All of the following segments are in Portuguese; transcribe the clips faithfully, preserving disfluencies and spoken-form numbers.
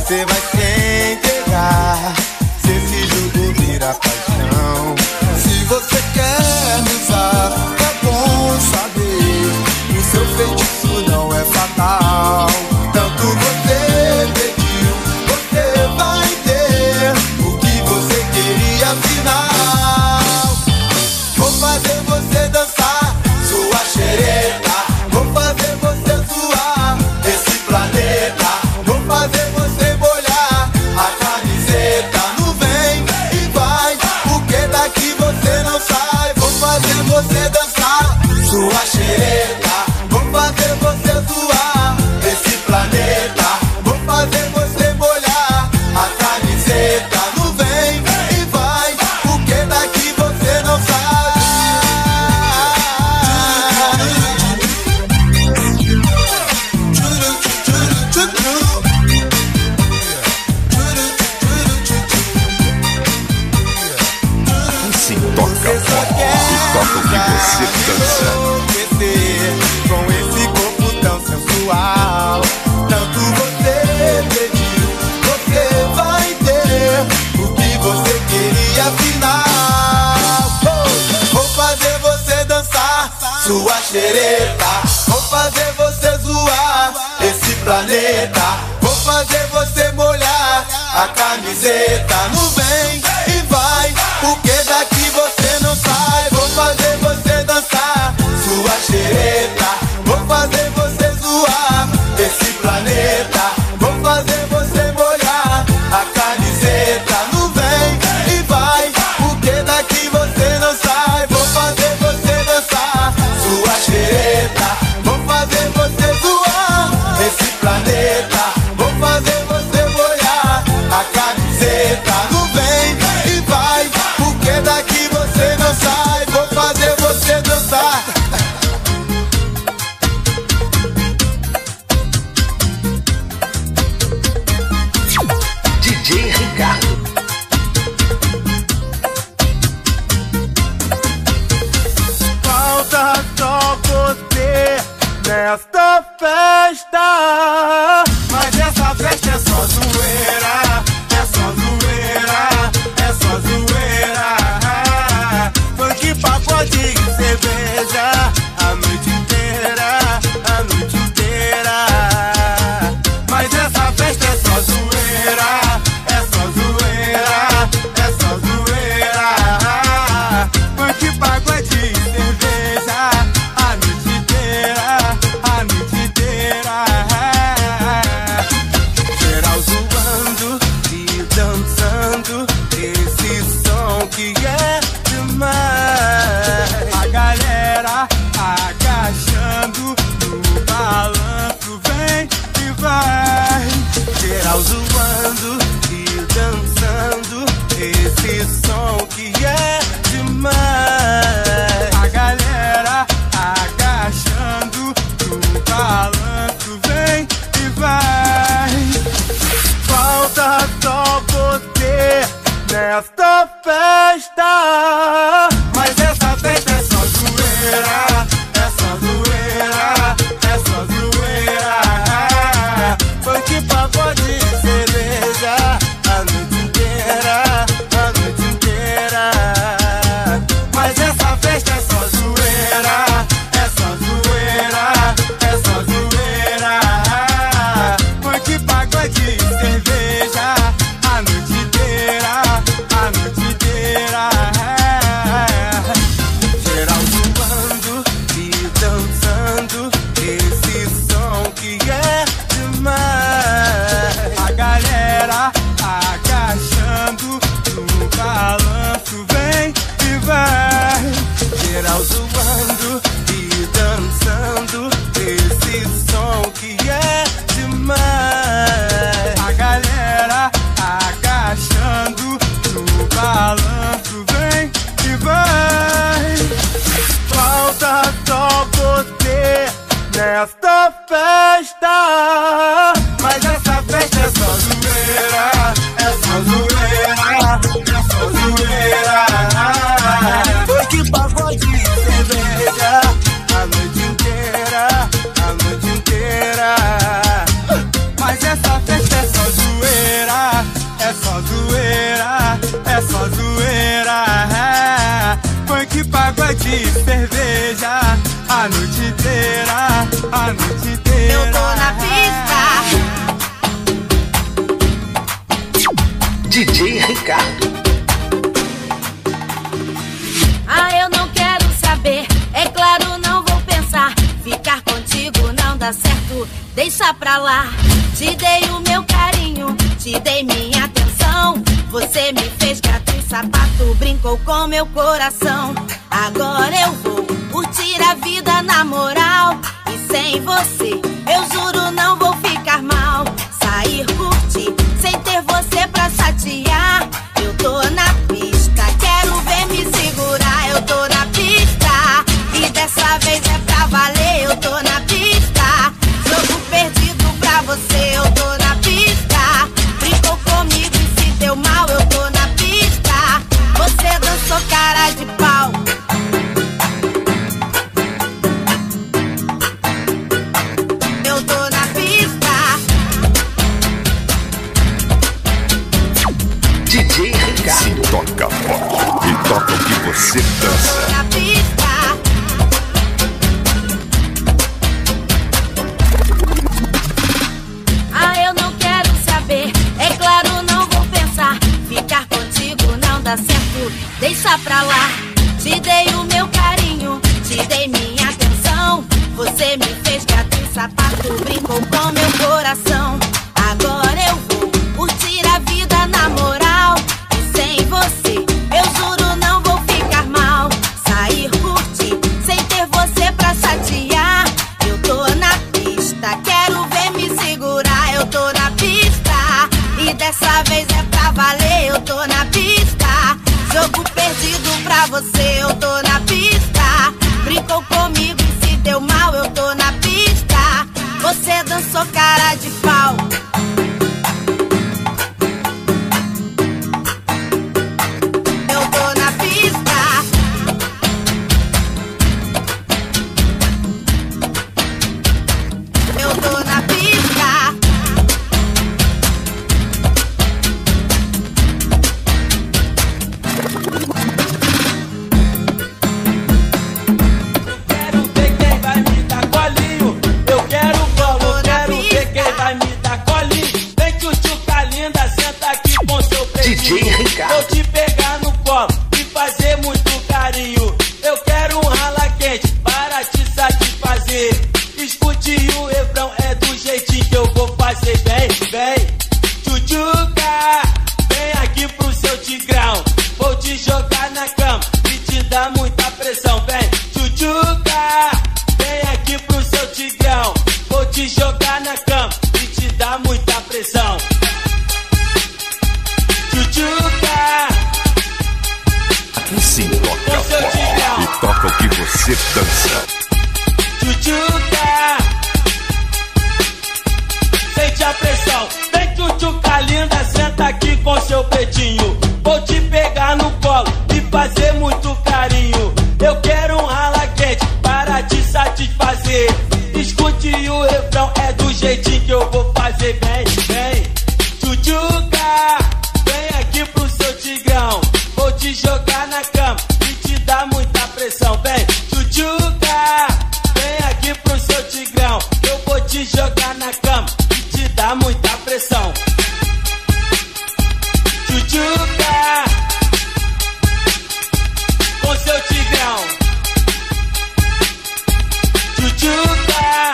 você vai se entregar, se esse jogo vira paixão. Se você quer me usar, é bom saber, o seu feitiço não é fatal. Tanto você pediu, você vai ter o que você queria afinal. Vou fazer você dançar sua xereta, vou fazer você zoar esse planeta, vou fazer você molhar a camiseta no vem e vai, porque daqui você não sai. Vou fazer você dançar sua xereta, vou fazer você zoar esse planeta, vou fazer você molhar a camiseta no vem e vai, porque daqui você não sai. Se toca forte e toca o que você dança. Com esse corpo tão sensual, tanto você pediu, você vai ter o que você queria afinal. Oh, vou fazer você dançar sua xereta, vou fazer você zoar esse planeta, vou fazer você molhar a camiseta no vem e vai, porque daqui você não sai. Vou fazer você dançar sua xereta, vou fazer você zoar esse planeta, vou fazer você molhar a camiseta no vem e vai, porque daqui você não sai. Vou fazer você dançar sua xereta, vou fazer você zoar esse planeta, vou fazer você molhar a camiseta no vem e vai, porque daqui você não sai. Vou fazer você dançar. D J Ricardo. Falta só você nesta festa, mas essa festa é só zoeira, é só zoeira, é só zoeira. Funk, pagode e cerveja a noite inteira, a noite inteira. Mas essa festa é só zoeira, é só zoeira, é só zoeira. Funk, pagode e cerveja a noite inteira, a noite inteira. Geral zoando e dançando esse som que é demais. A galera agachando no balanço, vem e vai. Geral zoando e dançando esse som que é demais. A galera agachando no balanço, vem e vai. Falta só você nesta festa, mas essa festa é só zoeira, é só zoeira, é só zoeira. Funk, pagode e cerveja a noite inteira, a noite inteira. Mas essa festa é só zoeira, é só zoeira, é só zoeira. Funk, pagode e cerveja a noite inteira, a noite inteira. Geral zoando e dançando esse som que é demais. A galera agachando no balanço, vem e vai. Geral zoando e dançando esse som que é demais. A galera agachando no balanço, vem e vai. Falta só você nesta festa, mas essa festa é só zoeira, é só zoeira, é só zoeira. Foi que pagode e cerveja a noite inteira, a noite inteira. beija a noite inteira, a noite inteira. Eu tô na pista. D J Ricardo. Ah, eu não quero saber, é claro, não vou pensar. Ficar contigo não dá certo, deixa pra lá. Te dei o meu carinho, te dei minha atenção. Você me fez gato e sapato, brincou com meu coração. Agora eu vou curtir a vida na moral. E sem você, eu juro não vou ficar mal. Sair, curtir, sem ter você pra chatear. Eu tô na pista, quero ver me segurar. Eu tô na pista, e dessa vez é pra valer. Eu tô na pista, jogo perdido pra você. Eu tô na pista, brincou comigo e se deu mal. Eu tô na pista, você dançou cara de pau. Eu tô na pista. D J Ricardo. Se toca forte e toca o que você dança. Na pista. Ah, eu não quero saber, é claro, não vou pensar. Ficar contigo não dá certo, deixa pra lá. Te dei o meu carinho, te dei minha atenção. Você me fez gato e sapato, brincou com meu coração. Agora eu vou curtir a vida na moral. E sem você, eu juro não vou ficar mal. Sair, curtir, sem ter você pra chatear. Eu tô na pista, quero ver me segurar. Eu tô na pista, e dessa vez é pra valer. Eu tô na pista, jogo perdido pra você. Eu tô na pista, brincou comigo e se deu mal. Eu tô na pista, você dançou cara de pau. Eu tô na pista. Eu tô na pista. Quero ver quem vai me dar colinho. Eu quero bolo, eu quero ver quem vai me dar colinho. Vem tchutchuca linda, senta aqui com seu D J peitinho. Ricardo. Vou te pegar no colo e fazer muito carinho. Eu quero um rala quente para te satisfazer. Escute o refrão, é do jeitinho que eu vou fazer. Vem, vem, tchutchuca, vem aqui pro seu tigrão. Vou te jogar na cama e te dar muita pressão. Vem, tchutchuca, vem aqui pro seu tigrão. Vou te jogar na cama e te dar muita pressão. Tchutchuca, Aqui sim toca Com seu forte tigrão. e toca o que você dança. tchutchuca, sente a pressão. Vem tchutchuca linda, senta aqui com seu peitinho. Vou te pegar no colo e fazer muito carinho. Eu quero um rala quente para te satisfazer. Escute o refrão, é do jeitinho que eu vou fazer. Vem, vem, tchutchuca, vem aqui pro seu tigrão. Vou te jogar na cama e te dar muita pressão. Vem, tchutchuca, vem aqui pro seu tigrão. Eu vou te jogar na cama e te dar muita pressão. Tchutchuca, com seu tigrão. Tchutchuca,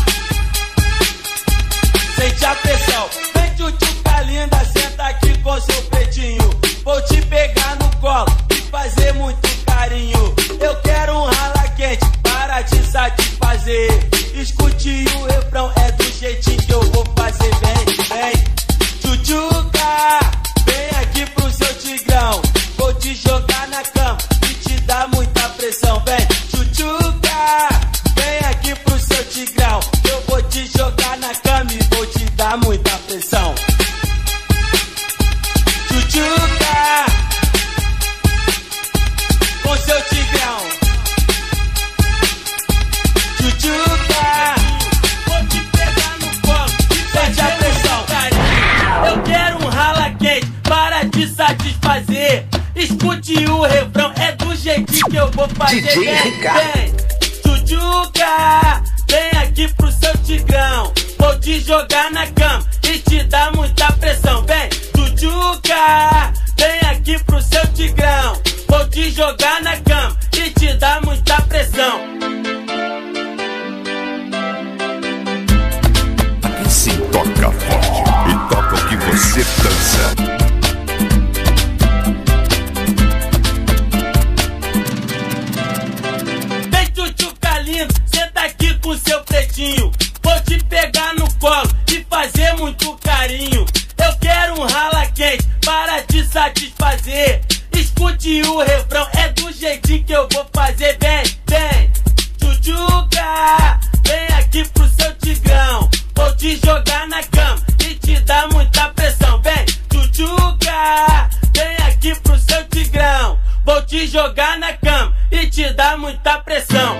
sente a pressão. Vem tchutchuca linda, senta aqui com seu peitinho. Vou te pegar no colo e fazer muito carinho. Eu quero um rala quente para te satisfazer. Escute o refrão, é do jeitinho que eu vou fazer. Vem, vem, tchutchuca, vem aqui pro seu tigrão. Vou te jogar na cama e te dar muita pressão. Vem, tchutchuca, vem aqui pro seu tigrão. Eu vou te jogar na cama e vou te dar muita pressão. Tchutchuca, com seu tigrão. Tchutchuca, vou te pegar no colo e sente a pressão. Eu quero um rala quente para te satisfazer. Escute o refrão, é do jeitinho que eu vou fazer. D J vem, Ricardo. vem, tchutchuca, vem aqui pro seu tigrão. Vou te jogar na cama e te dar muita pressão. Vem, tchutchuca, vem aqui pro seu tigrão. Vou te jogar na cama e te dar muita pressão. Aqui sim toca forte e toca o que você dança. Vem, tchutchuca lindo, senta aqui com seu pretinho. Vou te pegar no colo e fazer muito carinho. Eu quero um rala quente para te satisfazer. Escute o refrão, é do jeitinho que eu vou fazer. Vem, vem, tchutchuca, vem aqui pro seu tigrão. Vou te jogar na cama e te dar muita pressão. Vem, tchutchuca, vem aqui pro seu tigrão. Vou te jogar na cama e te dar muita pressão.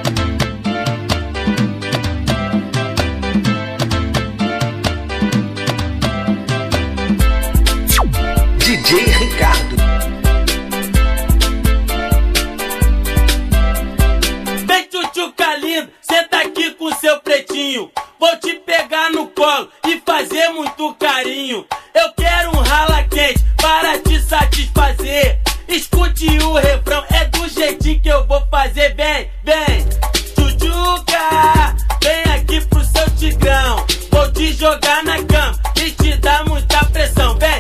D J Ricardo. Vem, tchutchuca lindo, senta aqui com seu pretinho. Vou te pegar no colo e fazer muito carinho. Eu quero um rala quente para te satisfazer. Escute o refrão, é do jeitinho que eu vou fazer. Vem, vem, tchutchuca, vem aqui pro seu tigrão. Vou te jogar na cama e te dar muita pressão. Vem,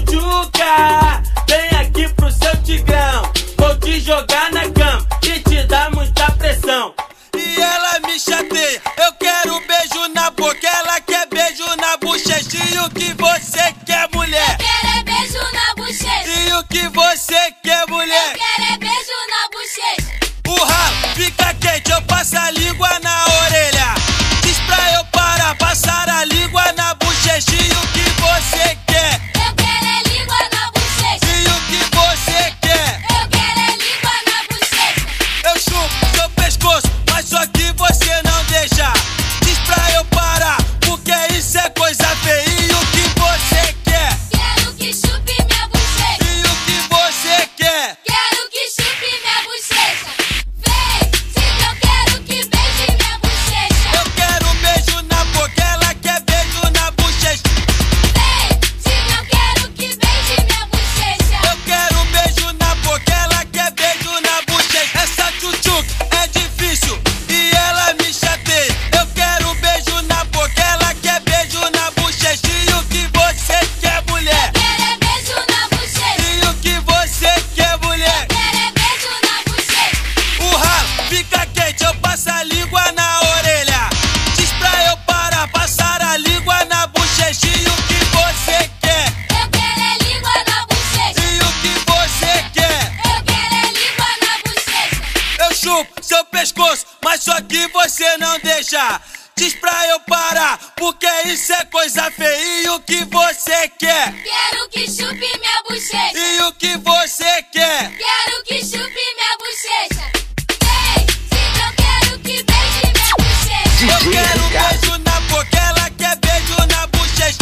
tchutchuca, vem aqui pro seu tigrão. Vou te jogar na cama e te dar muita pressão. E ela me chateia, eu quero beijo na boca. Ela quer beijo na bochecha. E o que você quer, mulher? Eu quero é beijo na bochecha. E o que você quer, mulher? Eu quero é beijo na bochecha. O ralo fica quente, eu passo a língua na orelha. Diz pra eu parar, passar a língua na bochecha. E o que você quer? Eu quero é língua na bochecha. E o que você quer? Eu quero é língua na bochecha. Eu chupo seu pescoço, mas só que você não deixa. Diz pra eu parar, porque isso é coisa feia. E o que você quer? Quero que chupe minha bochecha. E o que você quer? Quero que chupe minha bochecha. Vem, diga eu quero que beije minha bochecha. Eu quero um beijo na boca, ela quer beijo na bochecha. Vem, diga eu quero que beije minha bochecha. Eu quero um beijo na boca, ela quer beijo na bochecha. Essa tchutchuca é difícil e ela me chateia. Eu quero um beijo na boca, ela quer beijo na bochecha. E o que você quer, mulher? Quero é beijo na bochecha. E o que você quer, mulher? Quero é beijo na bochecha. O ralo fica quente, eu passo a língua na orelha. Diz pra eu parar, passar a língua na bochecha. E o que você quer? Eu quero é língua na bochecha. E o que você quer? Eu quero é língua na bochecha. Eu chupo seu pescoço, mas só que você não deixa. Diz pra eu parar, porque isso é coisa feia. E o que você quer? Quero que chupe minha bochecha. E o que você quer? Quero que chupe minha bochecha. Vem, diga eu quero que beije minha bochecha. Eu D J quero um Ricardo. beijo na boca, ela quer beijo na bochecha.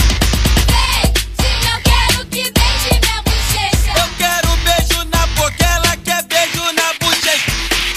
Vem, diga eu quero que beije minha bochecha. Eu quero um beijo na boca, ela quer beijo na bochecha.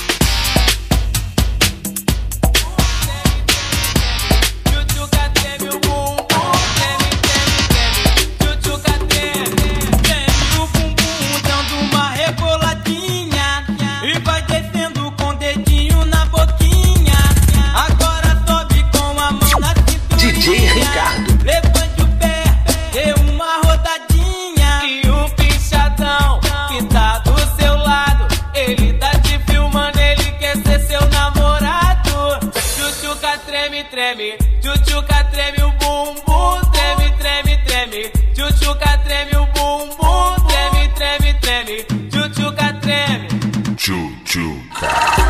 Tchutchuca treme o bumbum, treme, treme, treme. Tchutchuca treme, treme o bumbum, dando uma reboladinha. E vai descendo com o dedinho na boquinha. Agora sobe com a mão na cinturinha. D J Ricardo. Levante o pé, dê uma rodadinha. E o pichadão que tá do seu lado, ele tá te filmando, ele quer ser seu namorado. Tchutchuca treme, treme, tchutchuca treme o bumbum, treme, treme, treme. Tchutchuca treme o bumbum, treme, treme, treme. Tchutchuca treme. Tchutchuca.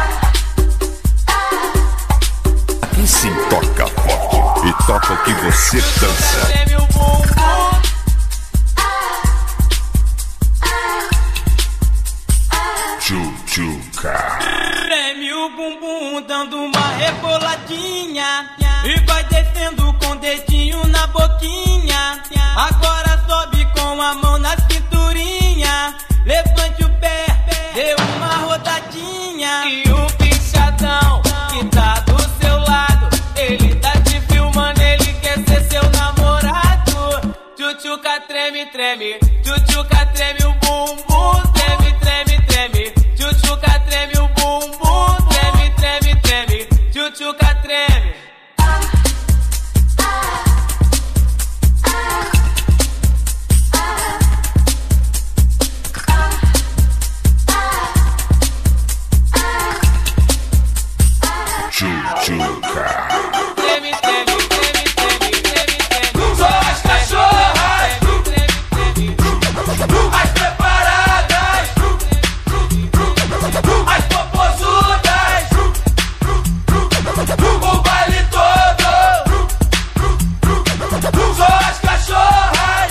Aqui sim toca forte e toca o que você dança. Treme o bumbum. Tchutchuca. Treme o bumbum, dando uma reboladinha. E vai descendo com o dedinho na boquinha. Agora sobe com a mão na cinturinha. Levante o pé, dê uma rodadinha. Tchutchuca. Treme, treme, treme, treme, treme, treme. Só as cachorras, as preparadas, as popozudas, o baile todo. Só as cachorras,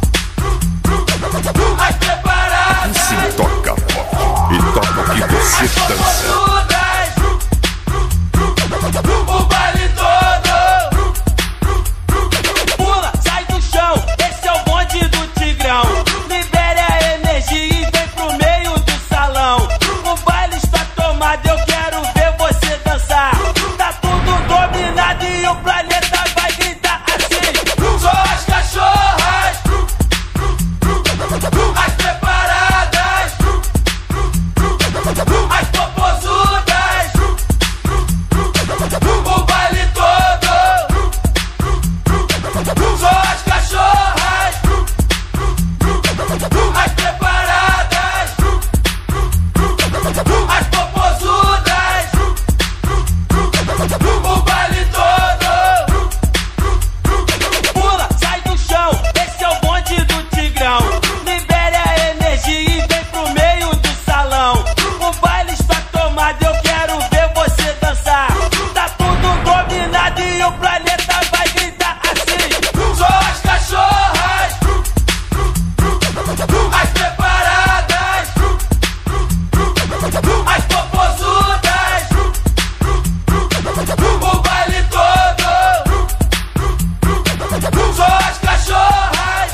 as preparadas. Se toca forte e toca o que você dança. O baile todo. Pula, sai do chão, esse é o bonde do Tigrão. Libere a energia e vem pro meio do salão. O baile está tomado, eu quero ver você dançar. Tá tudo dominado e o planeta vai gritar assim. Só as cachorras, as preparadas, as popozudas, o baile todo. Só as cachorras, as preparadas, as popozudas, o baile todo. Pula, sai do chão, esse é o bonde do Tigrão. Libere a energia e vem pro meio do salão. O baile está tomado, eu quero ver você dançar. Tá tudo dominado e o planeta vai gritar assim. Só as cachorras, as preparadas, as popozudas, o baile todo. Só as cachorras,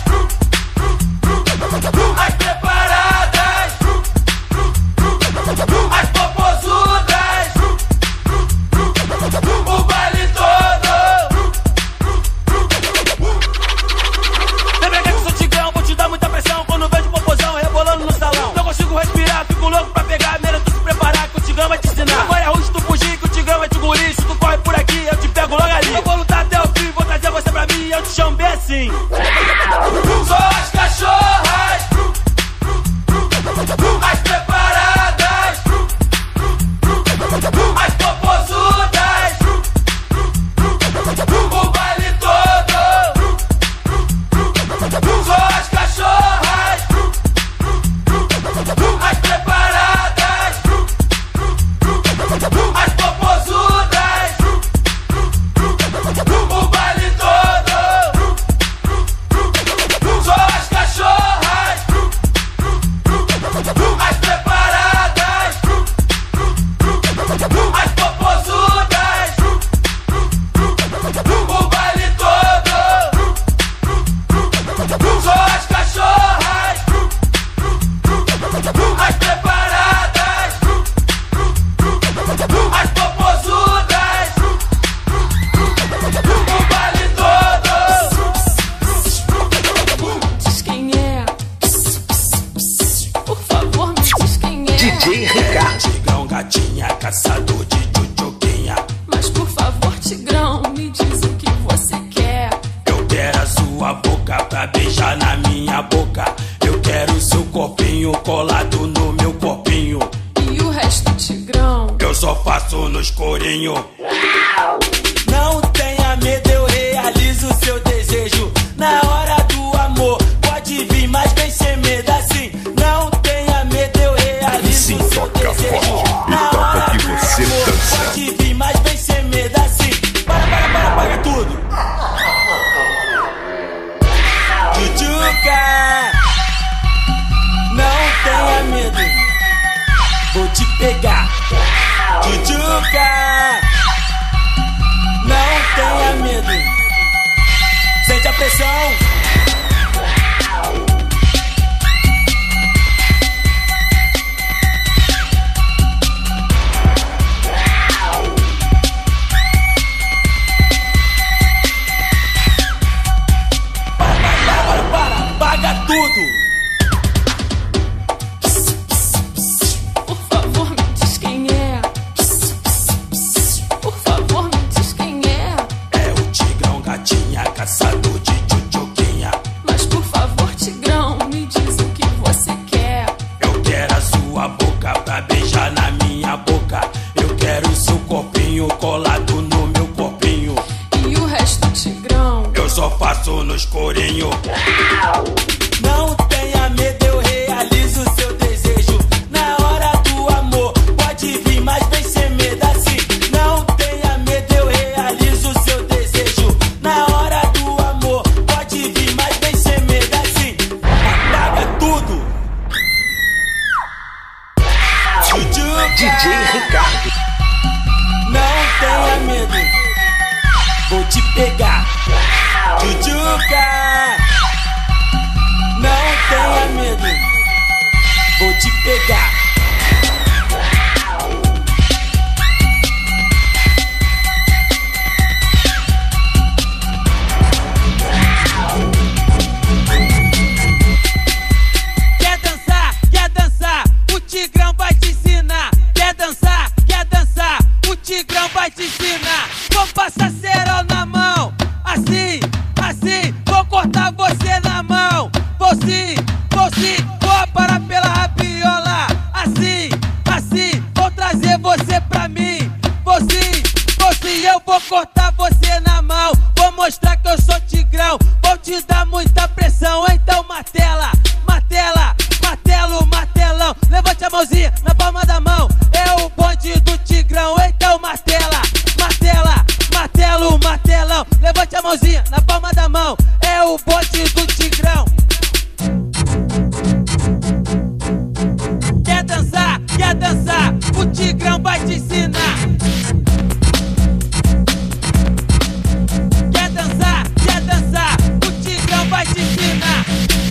as preparadas, as popozudas, o baile todo. Vem pra cá que eu sou Tigrão, vou te dar muita pressão. Quando vejo popozão rebolando no salão, não consigo respirar, fico louco pra pegar. Melhor tu se preparar que o Tigrão vai te ensinar. Agora é ruim se tu fugir que o Tigrão vai te engolir. Se tu corre por aqui, eu te pego logo ali. Eu vou lutar até o fim, vou trazer você pra mim e eu te chamo bem assim. Só as cachorras, as preparadas, as popozudas, o baile todo. Só as cachorras, as preparadas, as popozudas, o baile todo. Só as cachorras, as preparadas, as popozudas, o baile todo. Só as cachorras, as preparadas, as popozudas, o baile todo. Diz quem é. Por favor, me diz quem é. D J Ricardo. Tigrão, gatinha, caçador de tchutchuquinha. Mas por favor, Tigrão, me diz o que você quer. Eu quero a sua boca pra beijar na minha boca. Eu quero seu corpinho colado no meu corpinho. E o resto, Tigrão? Eu só faço no escurinho. Não tenha medo, eu realizo seu desejo. Na hora do amor, pode vir, mas vem sem medo assim. Não tenha medo, eu realizo Se seu toca desejo. forte e Na toca hora o que do você amor, dança. pode vir, mas vem sem medo assim. Para, para, para, para tudo. Tchutchuca, não tenha medo, vou te pegar. Tchutchuca, não tenha medo, sente a pressão. Para, para, para, paga tudo. Por favor, me diz quem é. Por favor, me diz quem é. É o Tigrão, gatinha, caçador de tchutchuquinha. pegar. Tchutchuca, não tenha medo, vou te pegar. Quer dançar, quer dançar, o Tigrão vai te ensinar. Quer dançar, quer dançar, o Tigrão vai te ensinar. Vou passar cerol na mão, assim, assim, vou cortar você na mão. Vou sim, vou sim, vou parar pela rabiola. Assim, assim, vou trazer você pra mim. Vou sim, vou sim, eu vou cortar você na mão. Vou mostrar que eu sou Tigrão, vou te dar muita pressão. Então martela, martela, martelo, martelão. Levante a mãozinha na palma da mão, é o bonde do Tigrão. Então martela, martela, martelo, martelão. Levante a mãozinha na palma da mão, é o bonde do Tigrão. Quer dançar, quer dançar, o Tigrão vai te ensinar. Quer dançar, quer dançar, o Tigrão vai te ensinar.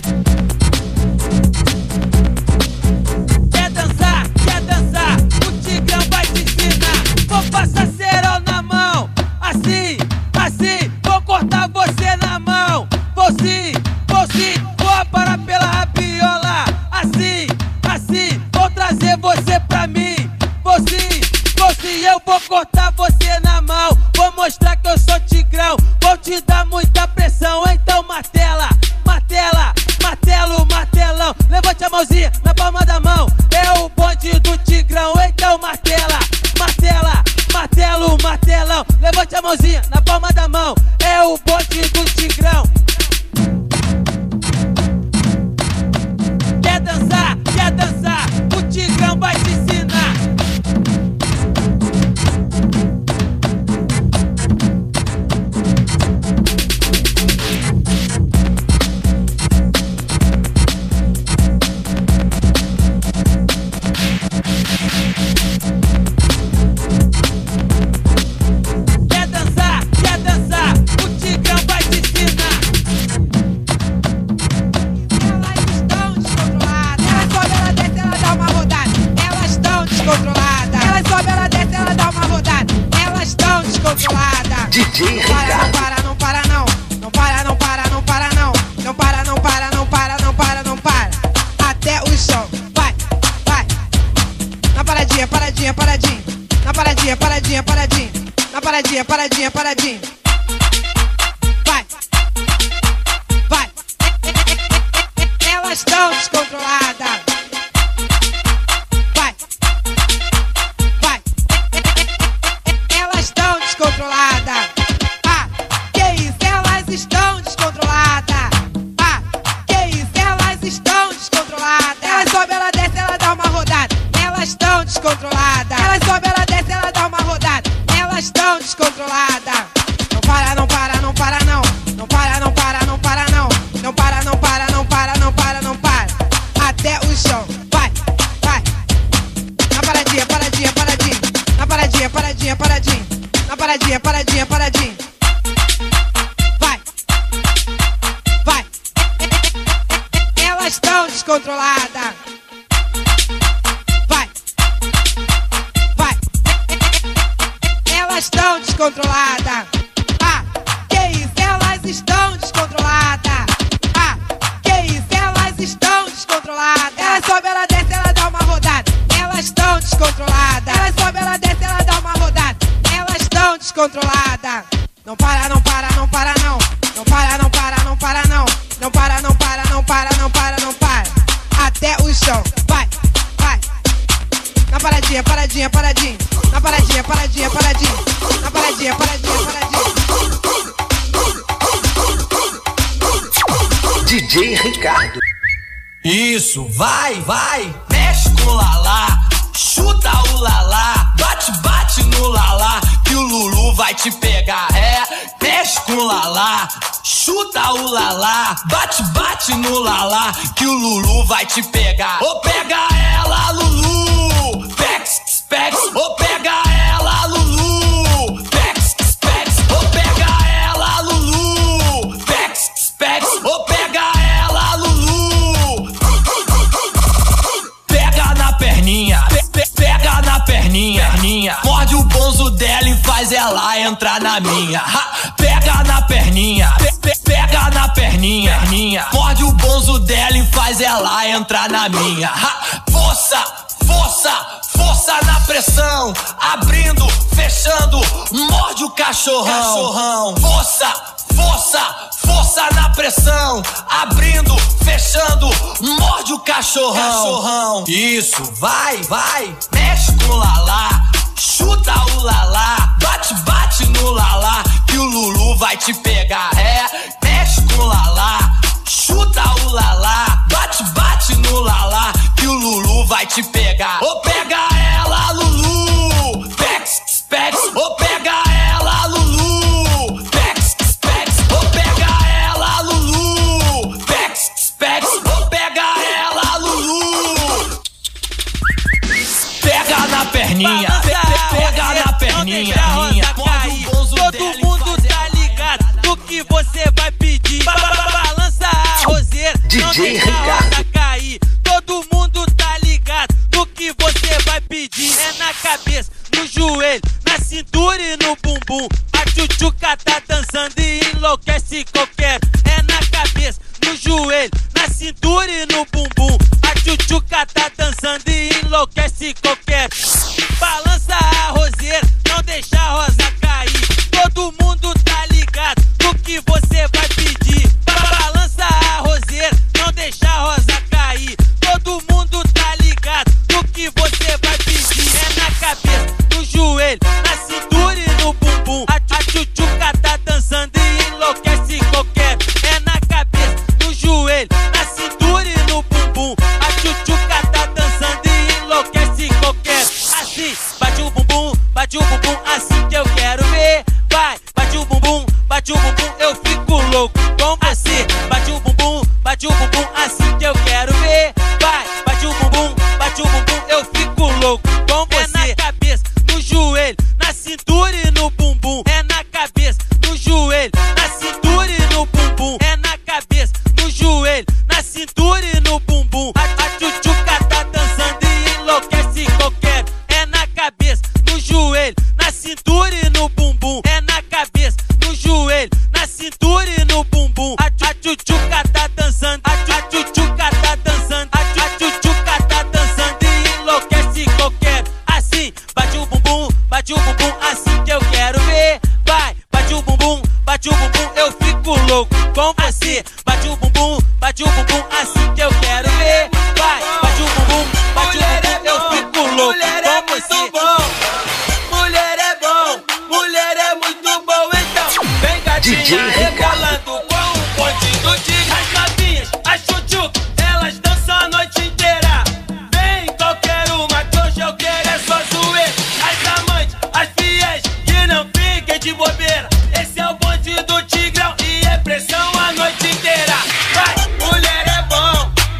Quer dançar, quer dançar, o Tigrão vai te ensinar. Vou passar cerol na mão, assim, assim, vou cortar você na mão. Vou sim, vou sim, vou parar pela rabiola. Assim, assim, vou trazer você pra mim. Vou sim, vou sim, eu vou cortar você na mão. Vou mostrar que eu sou Tigrão, vou te dar muita pressão. Então martela, martela, martelo, martelão. Levante a mãozinha na palma da mão, é o bonde do Tigrão. Então martela, martela, martelo, martelão. Levante a mãozinha na palma da mão, é o bonde do Tigrão. Quer dançar, quer dançar, o Tigrão vai te ensinar. Quer dançar, quer dançar, o Tigrão vai te ensinar. Elas estão descontroladas. Ela sobe, ela desce, ela dá uma rodada. Elas estão descontroladas. D J Não para, não Ricardo. para, não para não. Não para, não para, não para não. Não para, não para, não para, não para, não para. Até o chão. Vai, vai. Na paradinha, paradinha, paradinha. Na paradinha, paradinha, paradinha. Na paradinha, paradinha, paradinha. Vai, vai. Elas estão descontroladas. Vai, vai. Elas estão descontroladas. Ah, que isso? Elas estão descontroladas. Ah, que isso? Elas estão descontroladas. Ela sobe, ela desce, ela dá uma rodada. Elas estão descontroladas. Ela sobe, ela desce, ela dá uma rodada. Elas estão descontroladas. Não para, não para, não para não. Não para, não para, não para não. Não para, não para, não para, não para, não para. Até o chão. Vai, vai. Na paradinha, paradinha, paradinha. Na paradinha, paradinha, paradinha. Na paradinha, paradinha, paradinha. Vai, vai. Elas estão descontroladas. Vai, vai. Elas estão descontroladas. Ah, que isso? Elas estão descontroladas. Ah, que isso? Elas estão descontroladas. Ela sobe, ela desce, ela dá uma rodada. Elas estão descontroladas. Ela sobe, ela desce, ela dá uma rodada. Elas estão descontroladas. Não para, não para, não para não. Não para, não para, não para não. Não para, não para, não para, não para, não para. Até o chão. Vai, vai. Na paradinha, paradinha, paradinha. Na paradinha, paradinha, paradinha. Na paradinha, paradinha, paradinha. D J Ricardo. Isso, vai, vai, mexe com o lalá, chuta o lalá, bate, bate no lalá, que o Lulu vai te pegar. É, mexe com o lalá, chuta o lalá, bate, bate no lalá, que o Lulu vai te pegar. Ô, pega ela, Lulu, pex, pex, ô, pega ela, Lulu, pex, pex, ô, pega ela, faz ela entrar na minha. Ha, pega na perninha, pe, pe, pega na perninha, perninha. Morde o bonzo dela e faz ela entrar na minha. Ha, força, força, força na pressão. Abrindo, fechando, morde o cachorrão. cachorrão. Força, força, força na pressão. Abrindo, fechando, morde o cachorrão. cachorrão. Isso, vai, vai, mexe com o lalá. Chuta o lalá, bate, bate no lalá, que o Lulu vai te pegar. É, mexe com o lalá, chuta o lalá, bate, bate no lalá, que o Lulu vai te pegar. Ô, pega ela, Lulu, pex, pex, ô, pega ela, Lulu, pex, pex, ô, pega ela, Lulu, pex, pex, ô, pega ela, Lulu. Pega na perninha, pega na perninha, perninha. Todo mundo tá ligado do que você vai pedir. Balança a roseira, não deixa a rosa cair. Todo mundo tá ligado do que você vai pedir. É na cabeça, no joelho, na cintura e no bumbum. A tchutchuca tá dançando e enlouquece qualquer. É na cabeça, no joelho, na cintura e no bumbum. A tchutchuca tá dançando e enlouquece qualquer. Balança a roseira, não deixa a rosa cair. Todo mundo tá ligado do que você vai pedir. Balança a roseira, não deixa a rosa cair. Todo mundo tá ligado do que você vai pedir. É na cabeça, no joelho, na cintura e no bumbum. A, a tchutchuca tá dançando e enlouquece qualquer. É na cabeça, no joelho, na cintura e no bumbum. A tchutchuca tá dançando e enlouquece qualquer. Assim, bate o bumbum, bate o bumbum, assim que eu quero ver. Vai, bate o bumbum, bate o bumbum, eu fico louco com você. Bate o bumbum, bate o bumbum, assim que eu quero ver. Vai, bate o bumbum, bate o bumbum, eu fico louco com você. É na cabeça, no joelho, na cintura e no bumbum. É na cabeça, no joelho, na cintura e no bumbum. É na cabeça, no joelho, na cintura e no bumbum. A, a tchutchuca tá dançando e enlouquece qualquer. É na cabeça, no joelho, na cintura e no bumbum. É na cabeça, no joelho, na cintura e no bumbum. A, a tchutchuca tá dançando, a, a tchutchuca tá dançando, a, a tchutchuca tá dançando e enlouquece qualquer. Assim, bate o bumbum, bate o bumbum, assim que eu quero ver. Vai, bate o bumbum, bate o bumbum, eu fico louco com você. Bate o bumbum, bate o bumbum, assim que eu quero ver. Vai, bate o bumbum, bate o bumbum, eu fico louco com você. Mulher é bom, mulher é muito bom, então vem gatinha rebolando com o ponte do tigre. As novinhas, as tchutchucas, elas dançam a noite inteira. Vem qualquer uma que hoje eu quero é só zoeira. As amantes, as fiéis, que não fiquem de bobeira. Esse é o bonde do Tigrão e é pressão a noite inteira. Vai, mulher é bom,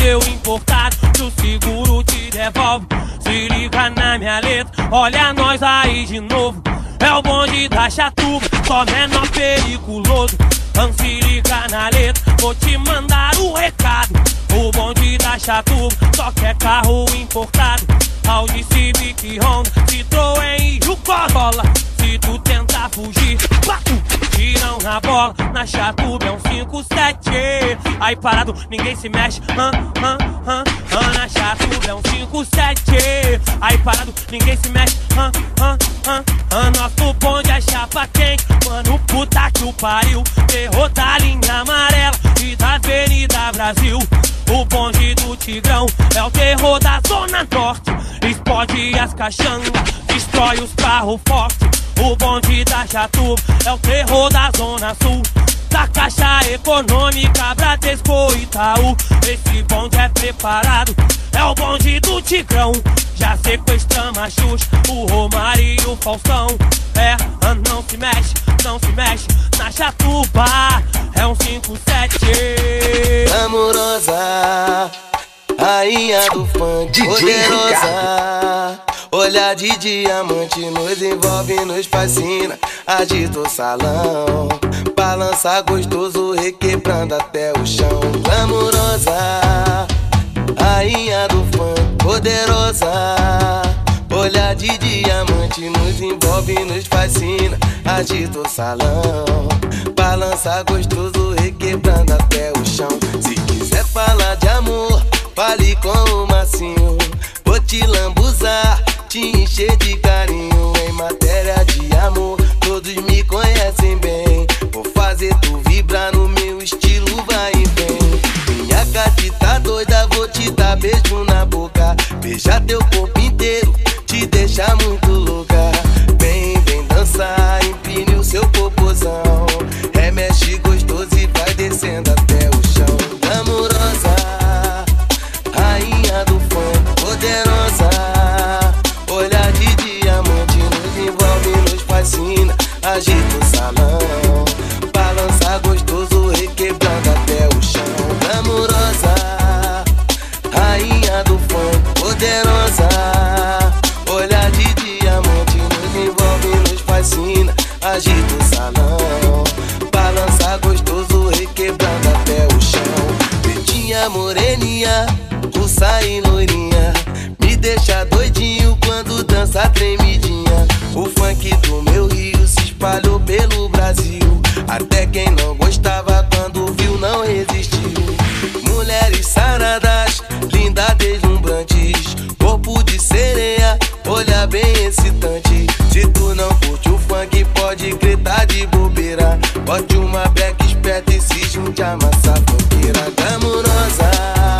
seu importado, que o seguro te devolve. Se liga na minha letra, olha nós aí de novo. É o bonde da Chatuba, só menor periculoso. Então se liga na letra, vou te mandar o recado. O bonde da Chatuba só quer carro importado. Audi, Civic, Honda, Citroën e o Corolla. Se tu tentar fugir, pato, tiram na bola. Na Chatuba é um cinco sete. Aí parado, ninguém se mexe. hã, hã, hã, hã. Na Chatuba é um cinco sete. Aí parado, ninguém se mexe. hã, hã, hã, hã. Nosso bonde é chapa quente. Mano, puta que o pariu. Terror da linha amarela e da Avenida Brasil. O bonde do Tigrão é o terror da Zona Norte. Explode as caixangas, destrói os carros fortes. O bonde da Chatuba é o terror da Zona Sul. Da Caixa Econômica, Bradesco e Itaú. Esse bonde é preparado, é o bonde do Tigrão. Já sequestramos a Xuxa, o Romário e o Faustão. É, não se mexe, não se mexe. Na Chatuba é um cinco sete. Amorosa, rainha do funk, D J poderosa. Ricardo. Olhar de diamante nos envolve, nos fascina. Agita o salão, balança gostoso, requebrando até o chão. Amorosa, rainha do funk, poderosa. Olhar de diamante nos envolve, nos fascina. Agita o salão, balança gostoso, requebrando até o chão. Se quiser falar de amor, fale com o Marcinho. Vou te lambuzar, te encher de carinho. Em matéria de amor, todos me conhecem bem. Vou fazer tu vibrar no meu estilo, vai e vem. Minha gatita doida, vou te dar beijo na boca. Beijar teu corpo inteiro, te deixar muito louca. Vem, vem dançar, empine o seu popozão. Remexe gostoso e vai descendo até o chão. Amorosa, rainha do funk, poderosa. Olhar de diamante nos envolve, nos fascina. Agita o salão, balança gostoso, requebrando até o chão. Amorosa, rainha do funk, poderosa. Olhar de diamante nos envolve, nos fascina. Agita o salão, balança gostoso, requebrando até o chão. Pretinha, moreninha, russa e loirinha, me deixa doidinho quando dança tremidinha. O funk do meu Rio se espalhou pelo Brasil. Até quem não gostava quando viu não resistiu. Mulheres saradas, lindas, deslumbrantes, corpo de sereia, olha bem excitante. Se tu não curte o funk, pode gritar de bobeira. Bote uma beca esperta e se junte a massa funkeira. Amorosa,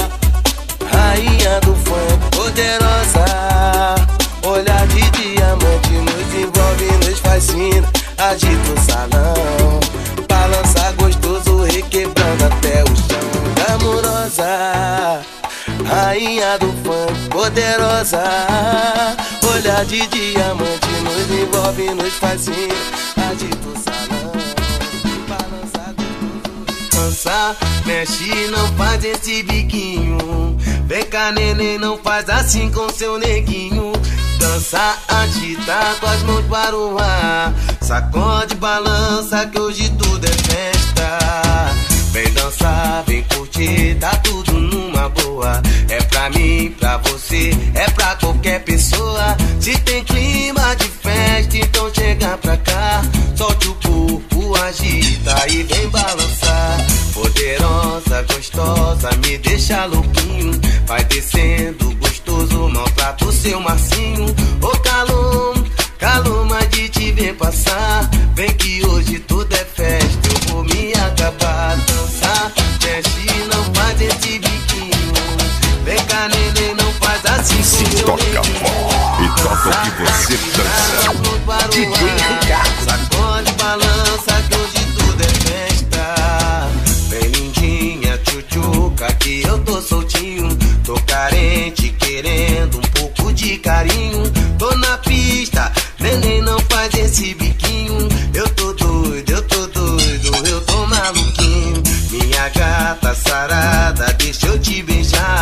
rainha do funk, poderosa. Olhar de diamante nos envolve, nos fascina. Agita o salão, balança gostoso, requebrando até o chão. Amorosa, rainha do funk, poderosa. Olhar de diamante nos envolve, nos fascina. Agita o salão, balança gostoso. Dança, mexe, não faz esse biquinho. Vem cá, neném, não faz assim com seu neguinho. Dança, agita com as mãos para o ar. Sacode, balança que hoje tudo é festa. Vem dançar, vem curtir, tá tudo numa boa. É pra mim, pra você, é pra qualquer pessoa. Se tem clima de festa, então chega pra cá. Solte o corpo, agita e vem balançar. Poderosa, gostosa, me deixa louquinho. Vai descendo gostoso, maltrata o seu Marcinho. Ô calor, calor, mas de te ver passar. Vem que hoje tudo é festa, eu vou me acabar. Dançar, mexe, não faz esse biquinho. Vem cá, neném, não faz assim. Se toca forte e toca o que você dança. D J Ricardo. Sacode, balança que hoje tudo é festa. Vem lindinha, tchutchuca, que eu tô soltinho. Tô carente, querendo um pouco de carinho. Tô na pista, neném, não faz esse biquinho. Eu tô doido, eu tô doido, eu tô maluquinho. Minha gata sarada, deixa eu te beijar.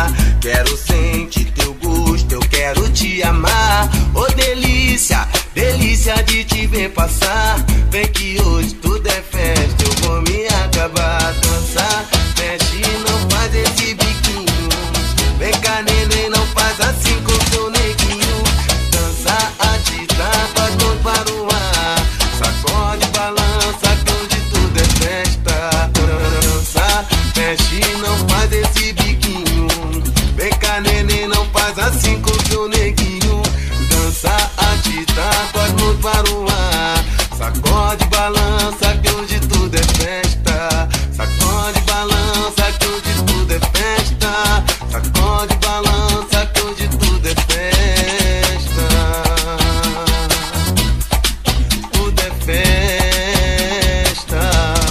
vem que hoje tudo é festa. Eu vou me acabar, dançar, mexe, não faz esse biquinho. Vem cá, neném, não faz assim com seu neguinho. Dança, agita, faz mão para o ar. Sacode, balança, que hoje tudo é festa. Dança, mexe, não faz esse biquinho. Vem cá, neném, não faz assim com seu neguinho. Dança, agita, faz mão para o ar. Sacode, balança, que hoje tudo é festa. Sacode, balança, que hoje tudo é festa. Sacode, balança, que hoje tudo é festa. Tudo é festa.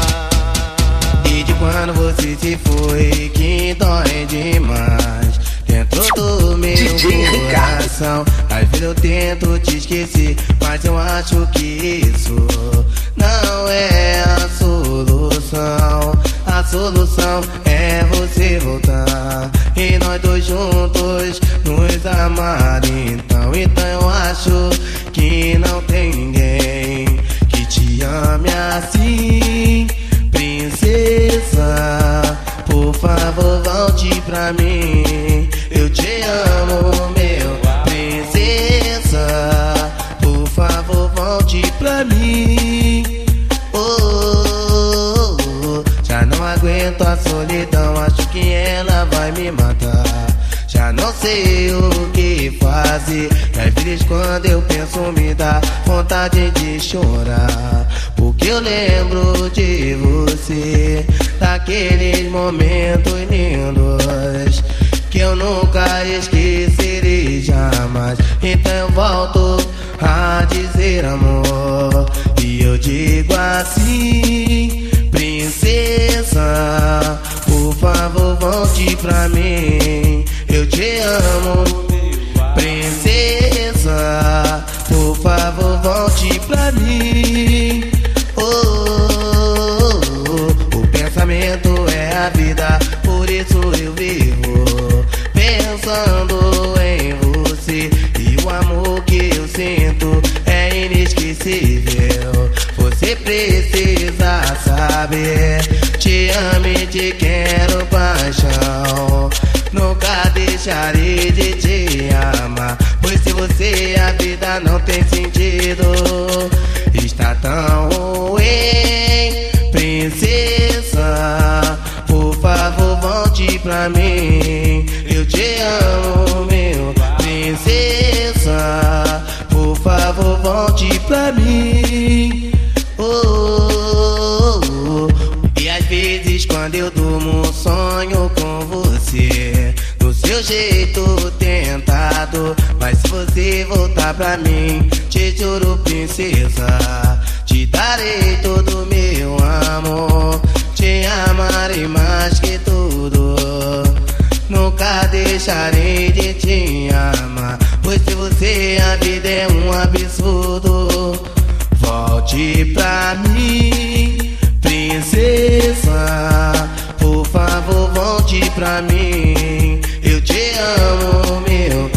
E de quando você se foi, que dói demais dentro do meu coração. Às vezes eu tento te esquecer, mas eu acho que isso não é a solução. A solução é você voltar e nós dois juntos nos amar. Então, então eu acho que não tem ninguém que te ame assim, princesa. Por favor, volte pra mim. Eu te amo, meu princesa. Por favor, volte pra mim. Oh, oh, oh. Já não aguento a solidão, acho que ela vai me matar. Já não sei o que fazer. E às vezes quando eu penso me dá vontade de chorar, porque eu lembro de você, daqueles momentos lindos que eu nunca esquecerei jamais. Então eu volto a dizer amor, e eu digo assim, princesa, por favor volte pra mim. Eu te amo, princesa, por favor volte pra mim. Oh, oh, oh. O pensamento é a vida, por isso eu vivo pensando em você. E o amor que eu sinto é inesquecível. Você precisa saber, te amo e te quero paixão. Nunca deixarei de te amar, pois se você a vida não tem sentido, está tão ruim. Princesa, por favor volte pra mim. Eu te amo, meu princesa. Por favor volte pra mim. Oh, oh, oh. E às vezes quando eu durmo sonho com você, do seu jeito tentado. Mas se você voltar pra mim, te juro princesa, te darei todo o meu amor. Te amarei mais que tudo, nunca deixarei de te amar, pois se você a vida é um absurdo. Volte pra mim, princesa, por favor volte pra mim. Eu te amo, meu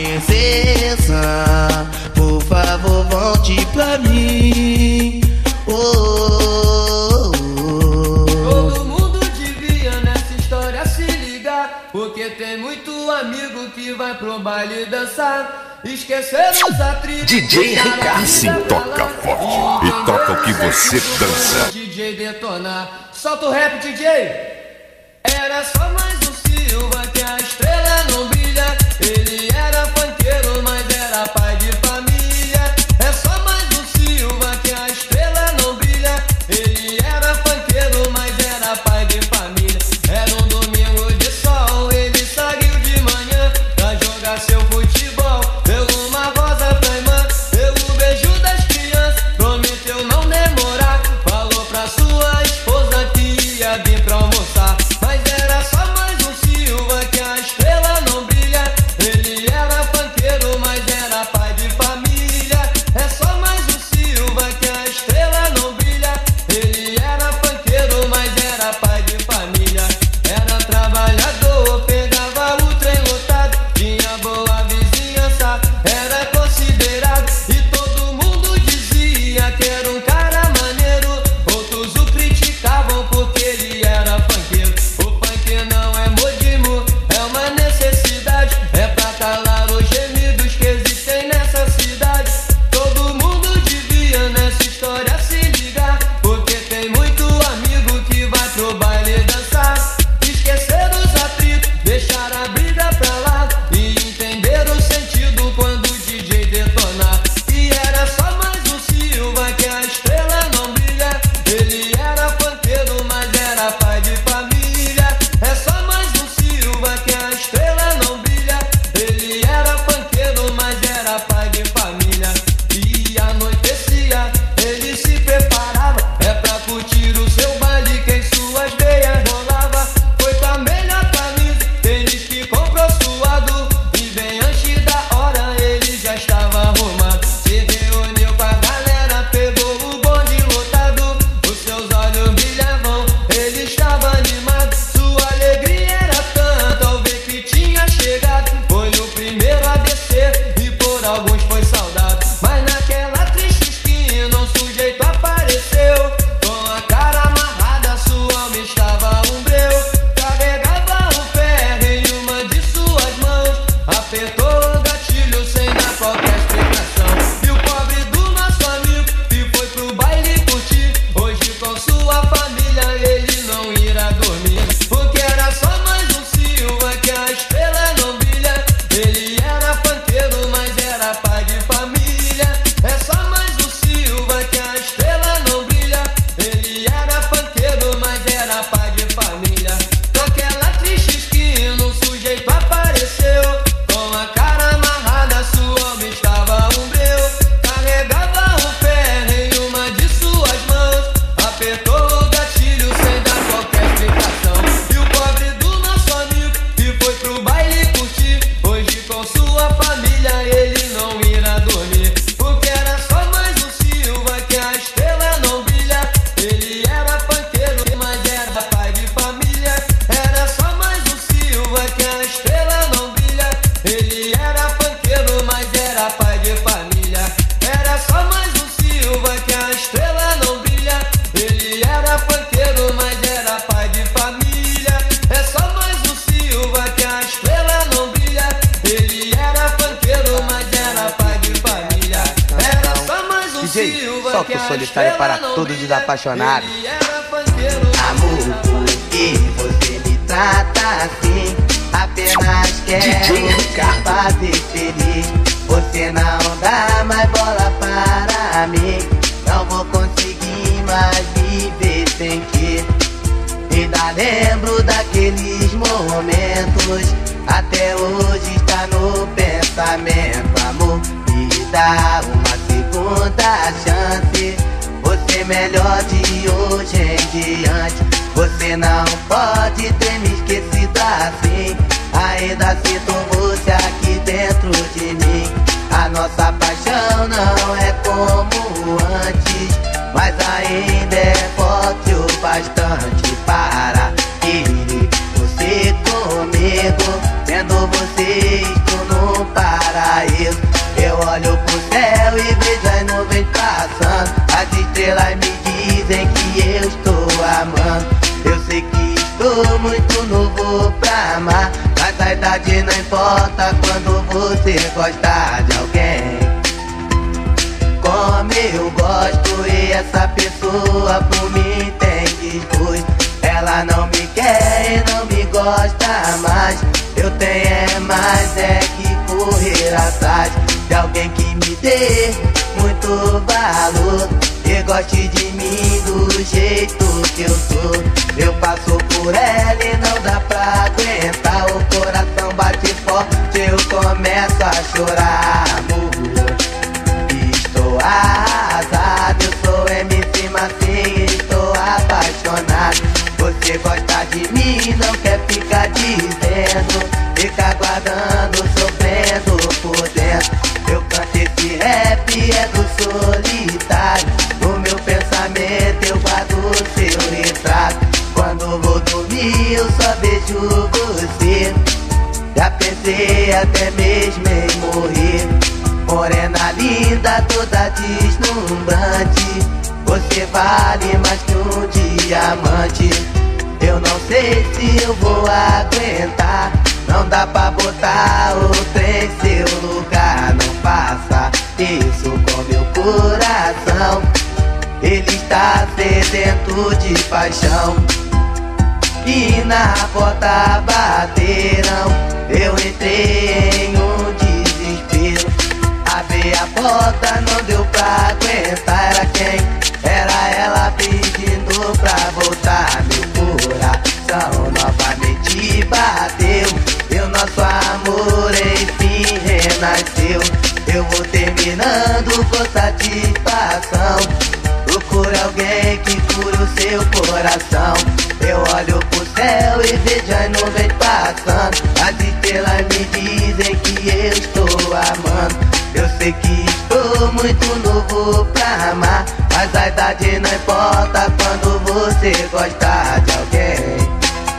princesa, por favor volte pra mim. Oh, oh, oh. Todo mundo devia nessa história se ligar, porque tem muito amigo que vai pro baile dançar, esquecer os atritos. D J Ricardo. Sim, toca forte e toca o que você dança. D J detonar, solta o rap, D J. Era só mais um Silva que a estrela não brilha. Ele era funkeiro, mas era pai de família. É só mais um Silva que a estrela não brilha. Ele era funkeiro, mas era pai de família. Era um domingo de sol, ele saiu de manhã pra jogar seu futebol. Deu uma rosa pra irmã, deu o beijo das crianças, prometeu não demorar. Falou pra sua esposa que ia vir pra almoçar, mas era só mais um Silva que a estrela estrela não brilha. Ele era funkeiro, mas era pai de família. Era só mais um Silva que a estrela não brilha. Ele era funkeiro, mas era pai de família. É só mais um Silva que a estrela não brilha. Ele era funkeiro, mas era pai de família. Era só mais um Silva só que pro a solitário estrela para não todos brilha. desapaixonados. Ele era funkeiro. Amor, por que você me trata assim? Apenas quero te fazer feliz. Você não dá mais bola para mim. Não vou conseguir mais viver sem ti. Ainda lembro daqueles momentos. Até hoje está no pensamento. Amor, me dá uma segunda chance. Você é melhor de hoje em diante. Você não pode ter me esquecido assim. Ainda sinto você aqui dentro de mim. A nossa paixão não é como antes, mas ainda é forte o bastante para querer você comigo. Vendo você estou num paraíso. Eu olho pro céu e vejo as nuvens passando. As estrelas me dizem que eu estou amando. Eu sei que estou muito novo pra amar, mas a idade não importa quando você gosta de alguém como eu gosto. E essa pessoa por mim tem desgosto. Ela não me quer e não me gosta mais. Eu tenho é mais é que correr atrás de alguém que me dê muito valor e goste de mim do jeito que eu sou. Eu passo por ela e não dá pra aguentar. O coração bate forte, eu começo a chorar. Amor, estou arrasado. Eu sou M C Massinho, estou apaixonado. Você gosta de mim, não quer ficar dizendo. Fica aguardando, sofrendo por dentro. Eu canto esse rap, é do solitário. No meu pensamento eu guardo o seu retrato. Quando vou dormir eu só vejo você. Já pensei até mesmo em morrer. Morena linda, toda deslumbrante. Você vale mais que um diamante. Eu não sei se eu vou aguentar. Não dá pra botar outra em seu lugar. Não faça isso com meu coração. Ele está sedento de paixão. E na porta bateram. Eu entrei em um desespero. Abri a porta, não deu pra aguentar. Era quem? Era ela pedindo pra voltar. Meu coração novamente bateu. E o nosso amor enfim renasceu. Eu vou terminando com satisfação. Procure alguém que cure o seu coração. Eu olho pro céu e vejo as nuvens passando. As estrelas me dizem que eu estou amando. Eu sei que estou muito novo pra amar, mas a idade não importa quando você gosta de alguém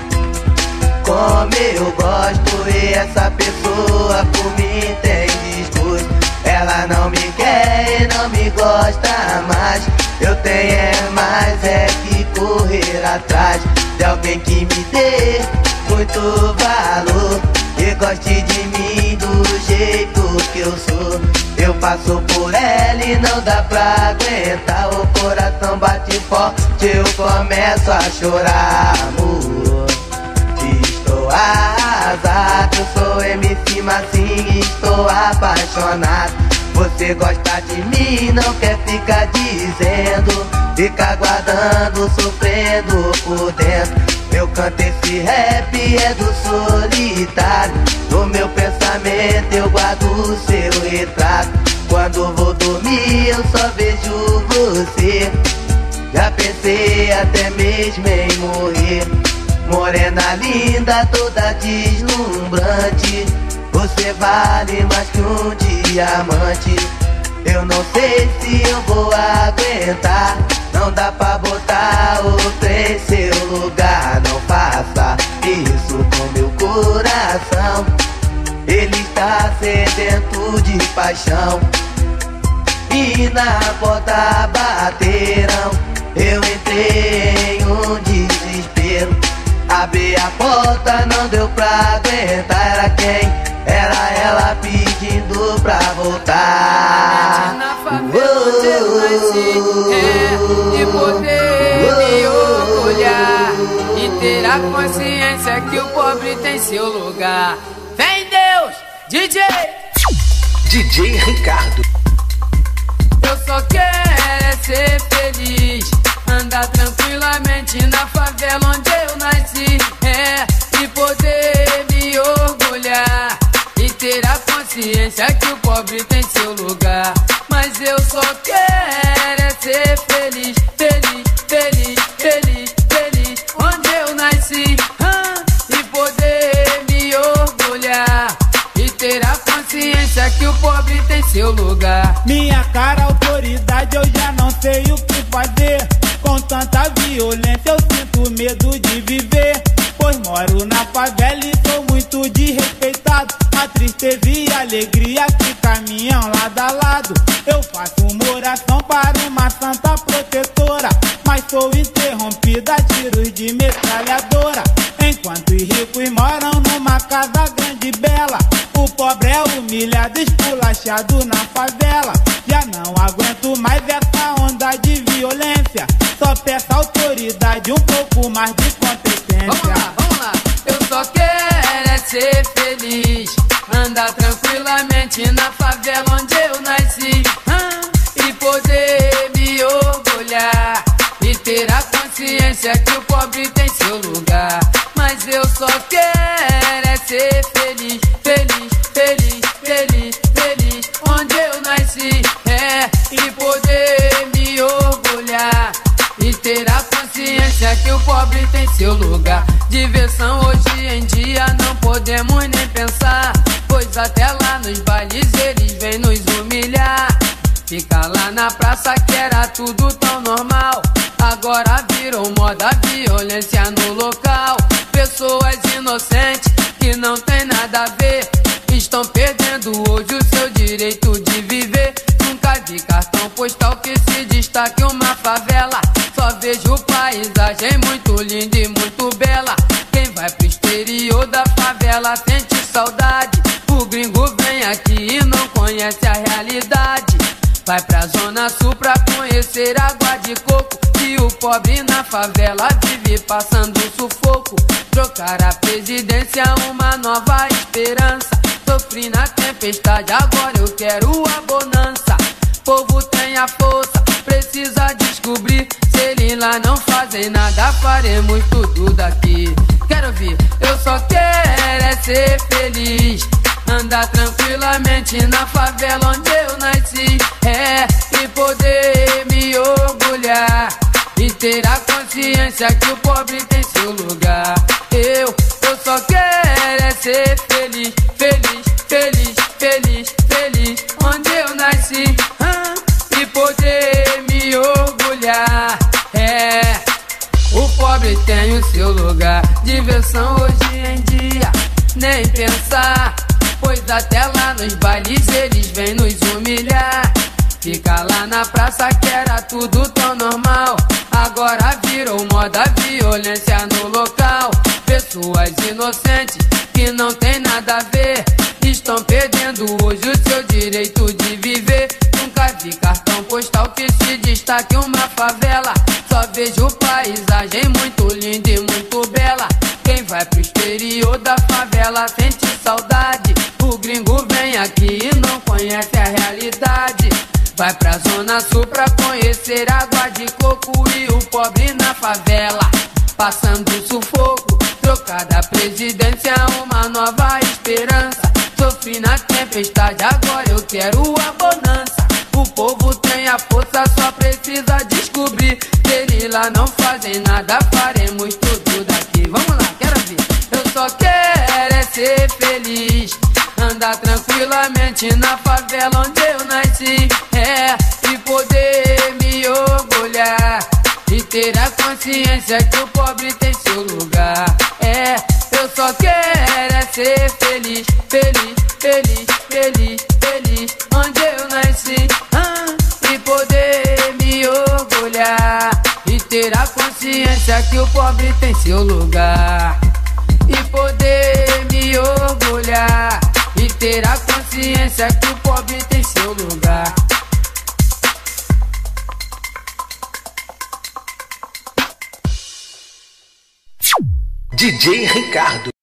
como eu gosto. E essa pessoa por mim tem desgosto. Ela não me quer e não me gosta mais. Eu tenho é mais é que correr atrás de alguém que me dê muito valor e goste de mim do jeito que eu sou. Eu passo por ela e não dá pra aguentar. O coração bate forte, eu começo a chorar. Amor, estou arrasado. Eu sou M C Massinho, estou apaixonado. Você gosta de mim, não quer ficar dizendo. Fica aguardando, sofrendo por dentro. Eu canto esse rap, é do solitário. No meu pensamento eu guardo o seu retrato. Quando vou dormir eu só vejo você. Já pensei até mesmo em morrer. Morena linda, toda deslumbrante. Você vale mais que um diamante. Eu não sei se eu vou aguentar. Não dá pra botar outra em seu lugar. Não faça isso com meu coração. sedento de paixão. E na porta bateram, eu entrei em um desespero. Abri a porta, não deu pra aguentar. Era quem? Era ela pedindo pra voltar. Na favela onde eu nasci, é, e poder me orgulhar e ter a consciência que o pobre tem seu lugar. Vem Deus, D J D J Ricardo. Eu só quero é ser feliz, andar tranquilamente na favela onde eu nasci, é, e poder me orgulhar e ter a consciência que o pobre tem seu lugar. Mas eu só quero é ser feliz, feliz, feliz, feliz, feliz onde eu nasci, ah, e poder me orgulhar e ter a consciência que o pobre tem seu lugar. Minha cara, autoridade, eu já não sei o que fazer. Com tanta violência eu sinto medo de viver, pois moro na favela e sou muito desrespeitado. A tristeza e a alegria que caminham lado a lado. Eu faço uma oração para uma santa protetora, mas sou interrompida a tiros de metralhadora. Enquanto os ricos moram numa casa grande e bela, o pobre é humilhado, esculachado na favela. Já não aguento mais essa onda de violência, só peço autoridade, um pouco mais de competência. Vamos lá, vamos lá. Eu só quero é ser feliz, andar tranquilamente na favela onde eu nasci, ah, e poder me orgulhar e ter a consciência que o pobre tem seu lugar. Mas eu só quero é ser feliz, feliz, feliz, feliz, feliz onde eu nasci, é, e poder me orgulhar e ter a consciência que o pobre tem seu lugar. Diversão hoje em dia não podemos nem pensar, pois até lá nos bailes eles vêm nos humilhar. Fica lá na praça que era tudo tão normal, agora virou moda violência no local. Pessoas inocentes que não tem nada a ver estão perdendo hoje o seu direito de viver. Nunca vi cartão postal que se destaque uma favela, só vejo paisagem muito linda e muito bela. Quem vai pro exterior da favela sente saudade, o gringo vem aqui e não conhece a realidade. Vai pra zona sul pra conhecer água de coco, e o pobre na favela vive passando sufoco. Trocar a presidência, uma nova esperança. Sofri na tempestade, agora eu quero a bonança. Povo tem a força, precisa descobrir. Se eles lá não fazem nada, faremos tudo daqui. Quero ouvir, eu só quero é ser feliz, andar tranquilamente na favela onde eu nasci, é, e poder me orgulhar e ter a consciência que o pobre tem seu lugar. Eu, eu só quero é ser feliz, feliz, feliz, feliz, feliz onde eu nasci, ah, e poder me orgulhar, é, o pobre tem o seu lugar. Diversão hoje em dia, nem pensar, pois até lá nos bailes eles vêm nos humilhar. Fica lá na praça que era tudo tão normal, agora virou moda violência no local. Pessoas inocentes que não tem nada a ver estão perdendo hoje o seu direito de viver. Nunca vi cartão postal que se destaque uma favela, só vejo paisagem muito linda e muito bela. Quem vai pro exterior da favela sente saudade, o gringo vem aqui e não conhece a realidade. Vai pra zona sul pra conhecer água de coco, e o pobre na favela passando sufoco. Trocada a presidência, uma nova esperança. Sofri na tempestade, agora eu quero a bonança. O povo tem a força, só precisa descobrir. Se eles lá não fazem nada, faremos tudo daqui. Vamos lá, quero ver. Eu só quero é ser feliz, andar tranquilamente na favela onde eu nasci, é, e poder me orgulhar e ter a consciência que o pobre tem seu lugar. É, eu só quero é ser feliz, feliz, feliz, feliz, feliz onde eu nasci. Ah, e poder me orgulhar e ter a consciência que o pobre tem seu lugar. E poder me orgulhar e ter a consciência que o pobre tem seu lugar. D J Ricardo.